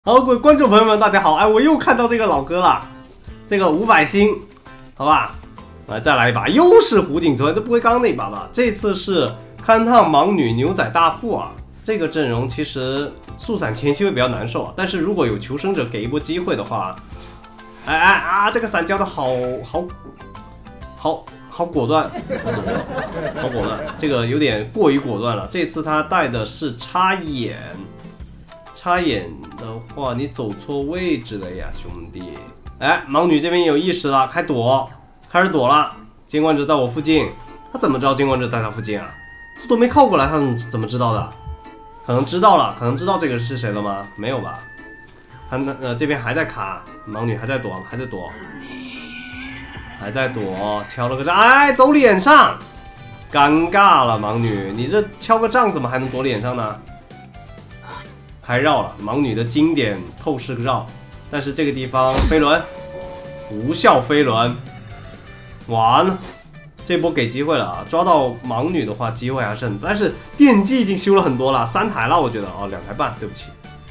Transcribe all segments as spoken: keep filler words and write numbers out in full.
好，各位观众朋友们，大家好！哎，我又看到这个老哥了，这个五百星，好吧，来再来一把，又是胡锦春，这不会刚刚那一把吧？这次是勘探盲女牛仔大副啊，这个阵容其实速闪前期会比较难受啊，但是如果有求生者给一波机会的话，哎哎啊，这个闪交的好好好好果断，好果断，这个有点过于果断了。这次他带的是插眼。 插眼的话，你走错位置了呀，兄弟！哎，盲女这边有意识了，开躲，开始躲了。监管者在我附近，他怎么知道监管者在他附近啊？这都没靠过来，他怎么知道的？可能知道了，可能知道这个是谁了吗？没有吧？他呃这边还在卡，盲女还在躲，还在躲，还在躲，敲了个杖，哎，走脸上，尴尬了，盲女，你这敲个杖怎么还能躲脸上呢？ 开绕了，盲女的经典透视绕，但是这个地方飞轮无效飞轮，完了，这波给机会了啊！抓到盲女的话，机会还是很，但是电击已经修了很多了，三台了，我觉得哦，两台半，对不起，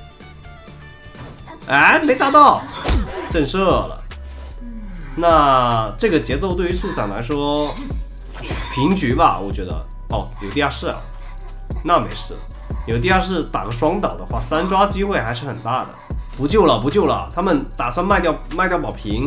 哎，没砸到，震慑了。那这个节奏对于速闪来说平局吧，我觉得哦，有地下室啊，那没事。 有地下室打个双倒的话，三抓机会还是很大的。不救了，不救了，他们打算卖掉卖掉宝瓶，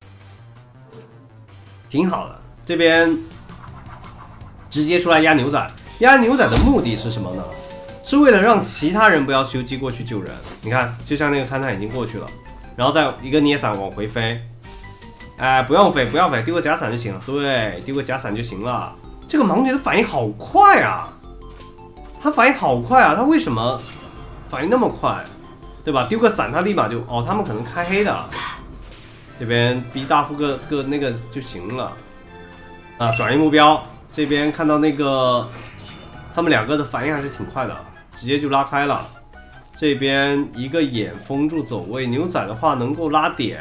挺好的。这边直接出来压牛仔，压牛仔的目的是什么呢？是为了让其他人不要修机过去救人。你看，就像那个勘探已经过去了，然后再一个捏伞往回飞。哎，不用飞，不要飞，丢个假伞就行了。对，丢个假伞就行了。这个盲女的反应好快啊！ 他反应好快啊！他为什么反应那么快，对吧？丢个伞，他立马就哦，他们可能开黑的，这边逼大副个个那个就行了啊。转移目标，这边看到那个他们两个的反应还是挺快的，直接就拉开了。这边一个眼封住走位，牛仔的话能够拉点，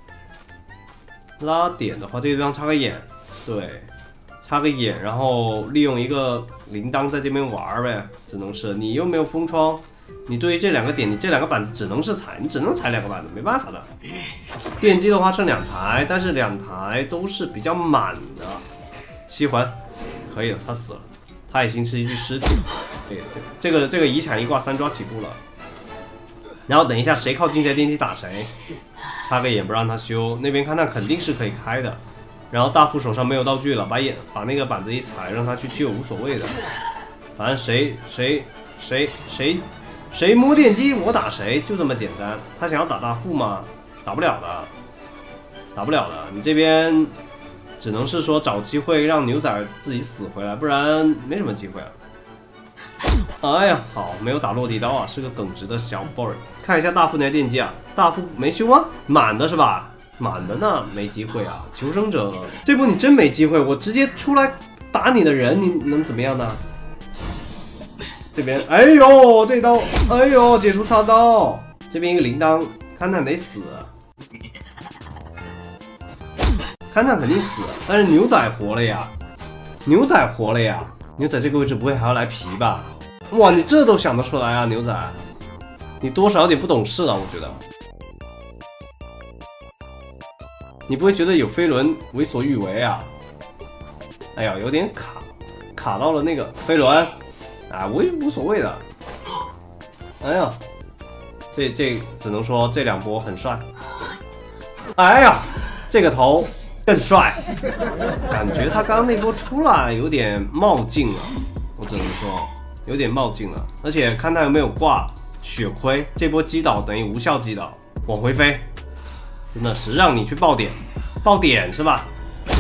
拉点的话这个地方插个眼，对。 插个眼，然后利用一个铃铛在这边玩呗，只能是你又没有封窗，你对于这两个点，你这两个板子只能是踩，你只能踩两个板子，没办法的。电机的话剩两台，但是两台都是比较满的。吸魂可以了，他死了，他已经是一具尸体。对，这个这个遗产一挂三抓起步了，然后等一下谁靠近这电机打谁，插个眼不让他修，那边勘探肯定是可以开的。 然后大副手上没有道具了，把眼把那个板子一踩，让他去救，无所谓的。反正谁谁谁谁谁摸电机，我打谁，就这么简单。他想要打大副吗？打不了的，打不了的。你这边只能是说找机会让牛仔自己死回来，不然没什么机会啊。哎呀，好，没有打落地刀啊，是个耿直的小 boy。看一下大副那台电机啊，大副没修吗？满的是吧？ 满的那没机会啊！求生者这波你真没机会，我直接出来打你的人，你能怎么样呢？这边，哎呦，这刀，哎呦，解除插刀，这边一个铃铛，勘探得死，勘探肯定死，但是牛仔活了呀，牛仔活了呀，牛仔这个位置不会还要来皮吧？哇，你这都想得出来啊，牛仔，你多少有点不懂事了，我觉得。 你不会觉得有飞轮为所欲为啊？哎呀，有点卡，卡到了那个飞轮，啊，我也无所谓的。哎呀，这这只能说这两波很帅。哎呀，这个头更帅，感觉他刚刚那波出来有点冒进了，我只能说有点冒进了。而且看他有没有挂血亏，这波击倒等于无效击倒，往回飞。 真的是让你去爆点，爆点是吧？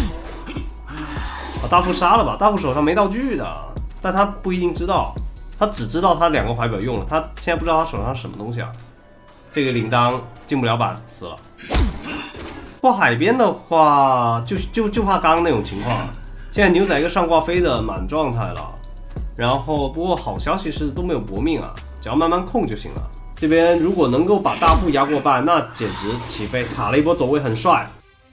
把大副杀了吧，大副手上没道具的，但他不一定知道，他只知道他两个怀表用了，他现在不知道他手上是什么东西啊。这个铃铛进不了板，死了。过海边的话，就就就怕刚刚那种情况。现在牛仔一个上挂飞的满状态了，然后不过好消息是都没有搏命啊，只要慢慢控就行了。 这边如果能够把大副压过半，那简直起飞，卡了一波走位很帅。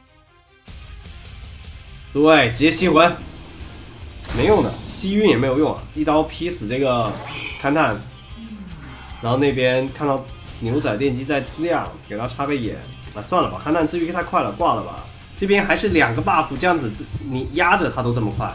对，直接吸魂，没用的，吸晕也没有用啊，一刀劈死这个勘探。然后那边看到牛仔电击在亮，给他插个眼。啊，算了吧，勘探治愈太快了，挂了吧。这边还是两个 buff， 这样子你压着他都这么快，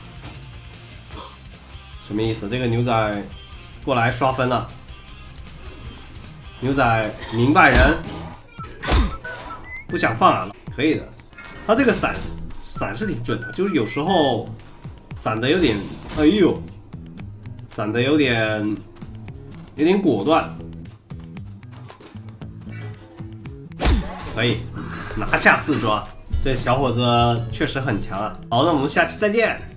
什么意思？这个牛仔过来刷分了。牛仔明白人，不想放啊，可以的。他这个闪闪是挺准的，就是有时候闪的有点，哎呦，闪的有点有点果断。 可以拿下四抓，这小伙子确实很强啊！好，那我们下期再见。